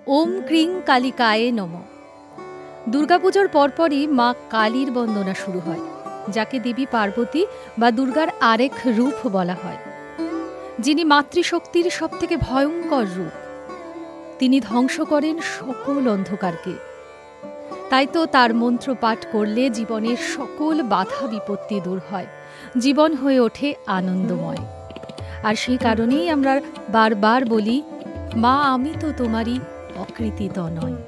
ওম ক্রিং কালিকায়ে নমঃ। দুর্গাপুজোর পরপরই মা কালীর বন্দনা শুরু হয়, যাকে দেবী পার্বতী বা দুর্গার আরেক রূপ বলা হয়, যিনি মাতৃশক্তির সবথেকে ভয়ঙ্কর রূপ। তিনি ধ্বংস করেন সকল অন্ধকারকে। তাই তো তার মন্ত্র পাঠ করলে জীবনের সকল বাধা বিপত্তি দূর হয়, জীবন হয়ে ওঠে আনন্দময়। আর সেই কারণেই আমরা বারবার বলি, মা আমি তো তোমারই অকৃতিত নয়।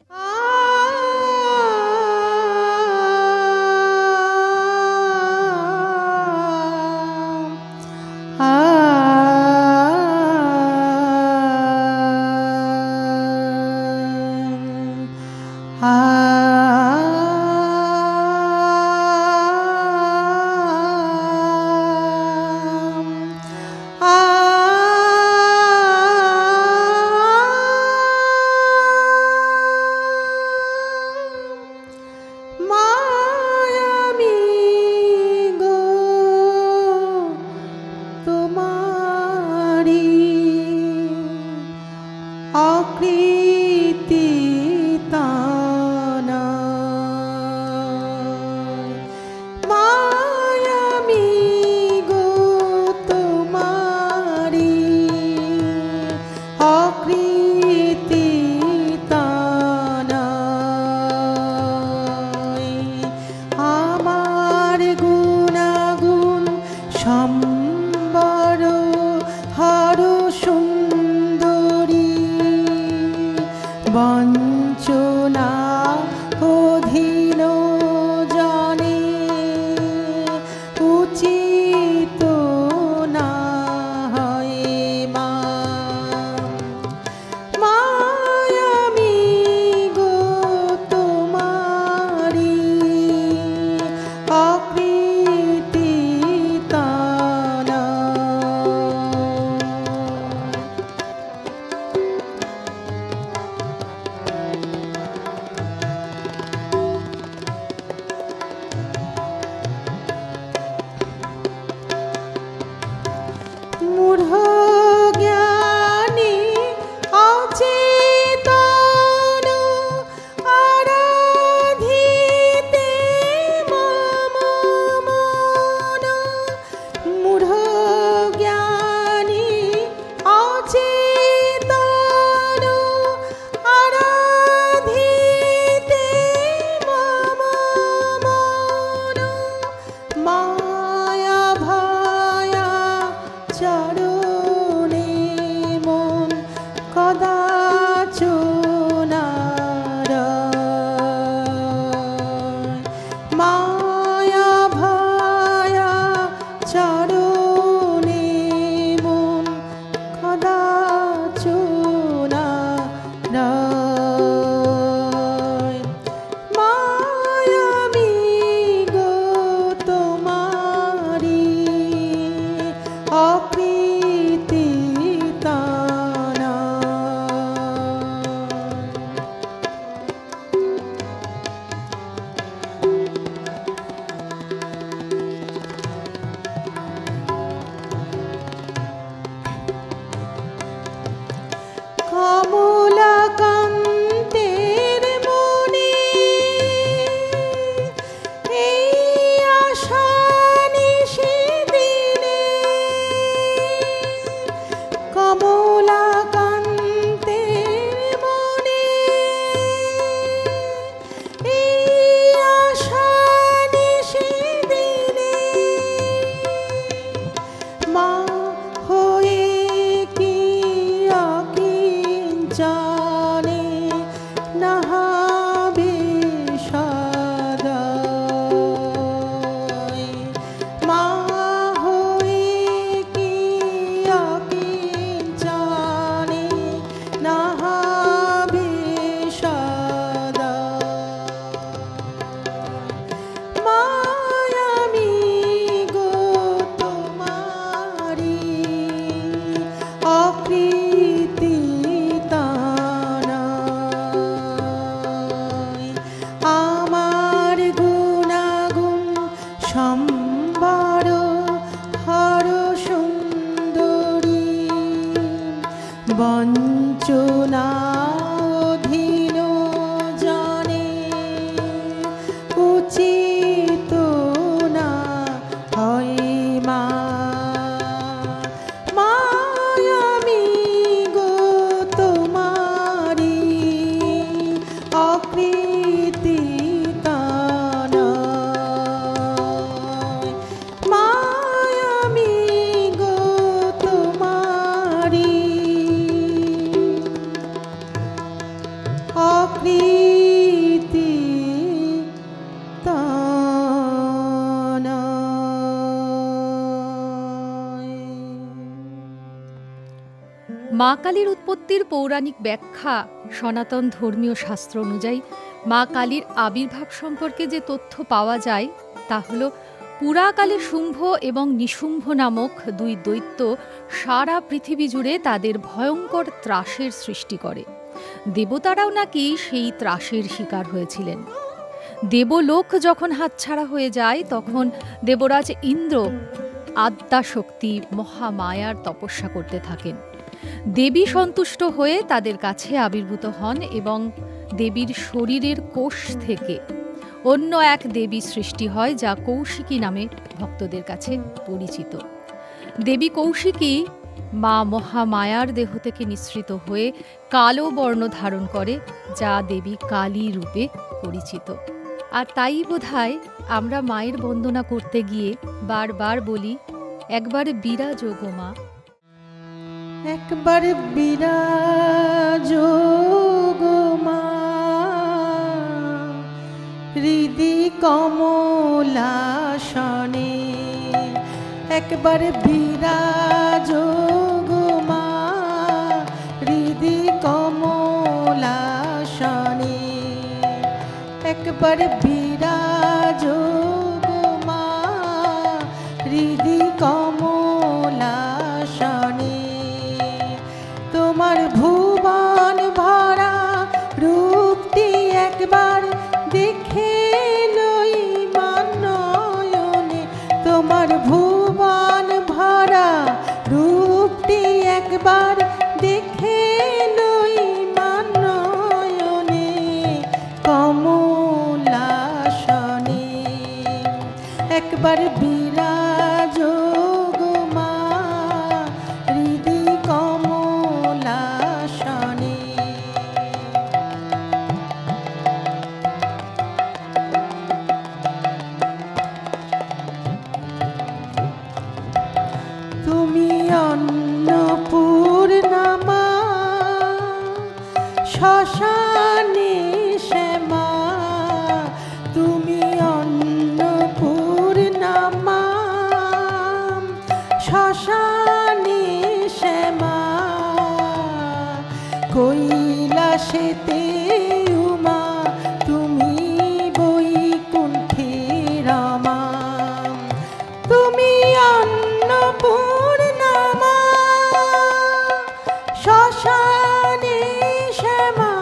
বঞ্চনা অধীন জানে উচিত না হয় মা। মায়ামি গো তোমারি অকৃতি তানা। মূঢ় জ্ঞানী অচেতন আরাধিতে মম মন। মূঢ় জ্ঞানী অচেতন আরাধিতে মম মন। মায়া ভায়া চরণে মন কদাচ নারায়। মায়া ভায়া চরণে মন কদাচ নারায়। মায়ামি গো তোমারি অকৃতি তানা। কমলাকান্তের মনে এই আশা নিশিদিনে। কমলাকান্তের মনে এই আশা নিশিদিনে। মা হয়ে কি অকিঞ্চনে নাহাবে সদায়। মা হয়ে কি অকিঞ্চনে নাহাবে সদায়। মায়ামি গো তোমারি অকৃতি তানা। আমার গুণাগুণ সম্বর হর সুন্দরী বঞ্চনা মা কালীর উৎপত্তির পৌরাণিক ব্যাখ্যা সনাতন ধর্মীয় শাস্ত্র অনুযায়ী মা কালীর আবির্ভাব সম্পর্কে যে তথ্য পাওয়া যায় তা হল পুরাকালে শুম্ভ এবং নিশুম্ভ নামক দুই দৈত্য সারা পৃথিবী জুড়ে তাদের ভয়ঙ্কর ত্রাসের সৃষ্টি করে। দেবতারাও নাকি সেই ত্রাসের শিকার হয়েছিলেন। দেবলোক যখন হাতছাড়া হয়ে যায় তখন দেবরাজ ইন্দ্র আদ্যাশক্তি মহামায়ার তপস্যা করতে থাকেন। দেবী সন্তুষ্ট হয়ে তাদের কাছে আবির্ভূত হন এবং দেবীর শরীরের কোষ থেকে অন্য এক দেবী সৃষ্টি হয় যা কৌশিকী নামে ভক্তদের কাছে পরিচিত। দেবী কৌশিকী মা মহামায়ার দেহ থেকে নিঃসৃত হয়ে কালো বর্ণ ধারণ করে, যা দেবী কালী রূপে পরিচিত। আর তাই বোধহয় আমরা মায়ের বন্দনা করতে গিয়ে বারবার বলি, একবার বিরাজো গো মা, একবার বিরাজো গো মা, হৃদি কমলাসনে। একবার বিরাজো গো মা, হৃদি কমলাসনে। একবার বিরাজো গো মা, হৃদি কমলাসনে। তোমার ভুবন ভরা রূপটি একবার দেখে লই মানয়নে। তোমার ভুবন ভরা রূপটি একবার দেখে লই মানয়নে কমলাসনে। একবার বিরাজো গো মা, হৃদি কমলাসনে। তুমি অন্নপূর্ণা মা, শ্মশানে শ্যামা। তুমি অন্নপূর্ণা মা, শ্মশানে শ্যামা। কৈলাসেতে উমা, তুমি বৈকুণ্ঠে রমা। তুমি অন্নপূর্ণা মা, শ্মশানে শ্যামা।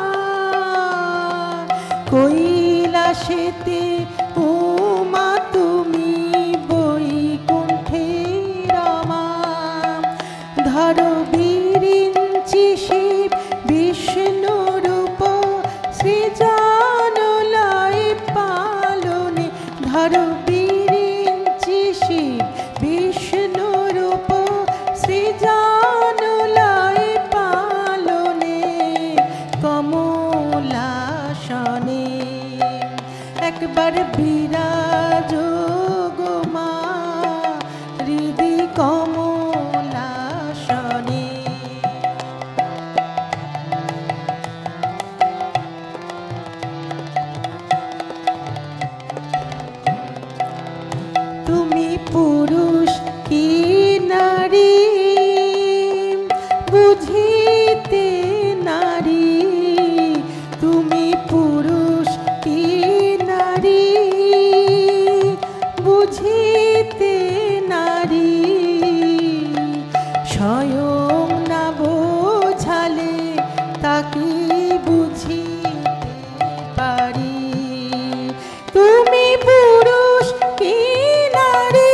কৈলাসেতে উমা, তুমি বৈকুণ্ঠে রমা। ধরো বিরিঞ্চি শিব বিষ্ণু রূপ, সৃজন লয় পালনে। ধরো বিরিঞ্চি শিব বিষ্ণু রূপ, সৃজন লয় পালনে কমলাসনে। একবার বিরাজো গো মা, হৃদি কমলাসনে। তুমি পুরুষ কি নারী বুঝিতে নারী। তুমি পুরুষ কি নারী বুঝিতে নারী। স্বয়ং না বোঝালে তাকে বুঝিতে পারি। তুমি পুরুষ কি নারী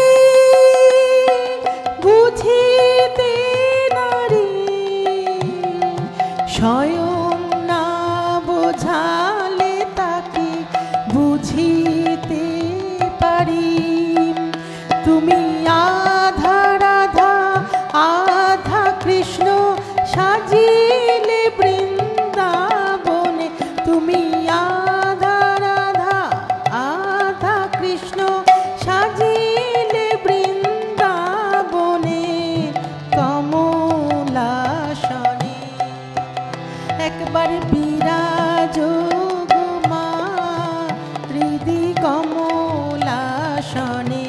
বুঝিতে নারী। স্বয়ং না বোঝালে তাকে বুঝিতে পারি। তুমি আধা রাধা আধা কৃষ্ণ, সাজিলে বৃন্দাবনে। তুমি আধা রাধা আধা কৃষ্ণ, সাজিলে বৃন্দাবনে কমলাসনে। একবার বিরাজো গো মা, হৃদি কমলাসনে।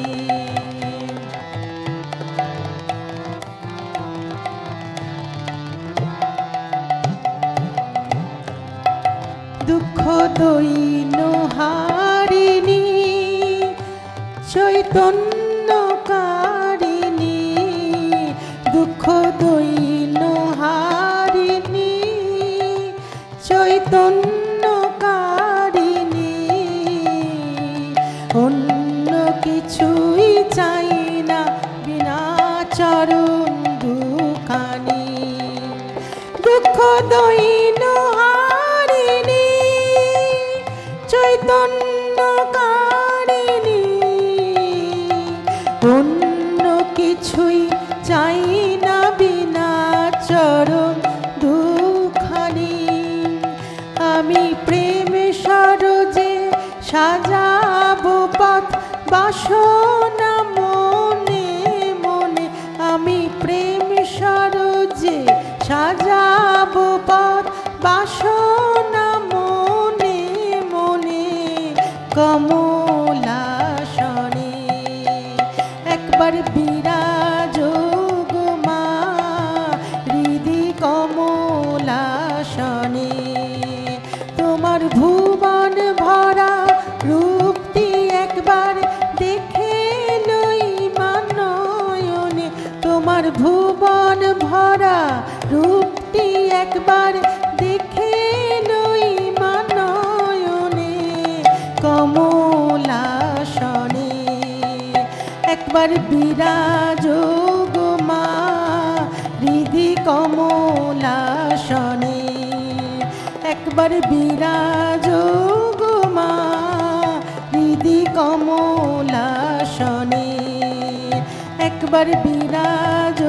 দৈন হারিণী চৈতন্যকারিণী, দুঃখ দৈন হারিণী চৈতন্যকারিণী। অন্য কিছুই চাই না বিনা চরণ দুখানি, দুঃখ দৈন হারিণী চৈতন্যকারিণী। অন্য কিছুই চাই না বিনা চরণ দুখানি। আমি প্রেম সরোজে সাজাবো পথ বাসনা মনে মনে, আমি প্রেম সরোজে সাজাবো পথ বাসনা মনে মনে। কমলাসনে একবার বিরাজ গো মা হৃদি কমলাসনে। তোমার ভুবন ভরা রূপটি একবার দেখে লই মানয়নে, তোমার ভুবন ভরা রূপটি একবার দেখে লই মানয়নে। কমলাসনে একবার বিরাজ গো মা হৃদি কমলাসনে, একবার বিরাজ গো মা হৃদি কমলাসনে, একবার বিরাজ